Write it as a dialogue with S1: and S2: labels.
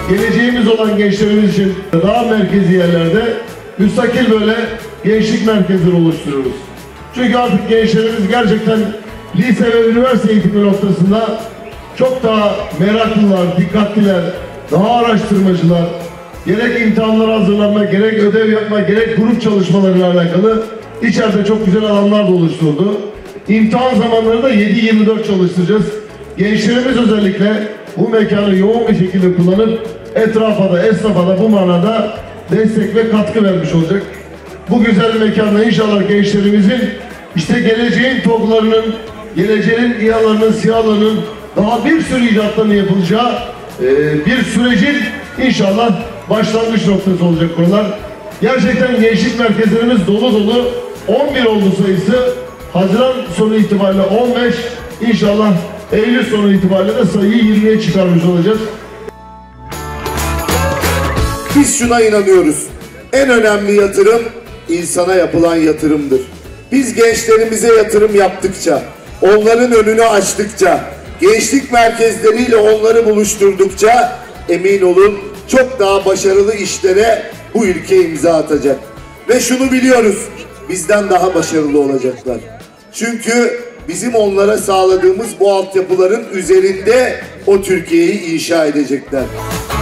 S1: geleceğimiz olan gençlerimiz için daha merkezi yerlerde müstakil böyle gençlik merkezleri oluşturuyoruz. Çünkü artık gençlerimiz gerçekten lise ve üniversite eğitimi noktasında çok daha meraklılar, dikkatliler, daha araştırmacılar, gerek imtihanlara hazırlanma, gerek ödev yapma, gerek grup çalışmalarıyla alakalı içeride çok güzel alanlar da oluşturdu. İmtihan zamanları da 7-24 çalıştıracağız. Gençlerimiz özellikle bu mekanı yoğun bir şekilde kullanıp etrafa da, esnafa da bu manada destek ve katkı vermiş olacak. Bu güzel mekanda inşallah gençlerimizin işte geleceğin TOG'larının, geleceğin İHA'larının, SİHA'larının daha bir sürü icatlarının yapılacağı bir sürecin inşallah başlangıç noktası olacak buralar. Gerçekten gençlik merkezlerimiz dolu dolu. 11 oldu sayısı. Haziran sonu itibariyle 15. İnşallah Eylül sonu itibariyle de sayıyı 20'ye çıkarmış olacağız.
S2: Biz şuna inanıyoruz. En önemli yatırım insana yapılan yatırımdır. Biz gençlerimize yatırım yaptıkça, onların önünü açtıkça, gençlik merkezleriyle onları buluşturdukça emin olun çok daha başarılı işlere bu ülke imza atacak. Ve şunu biliyoruz, bizden daha başarılı olacaklar. Çünkü bizim onlara sağladığımız bu altyapıların üzerinde o Türkiye'yi inşa edecekler.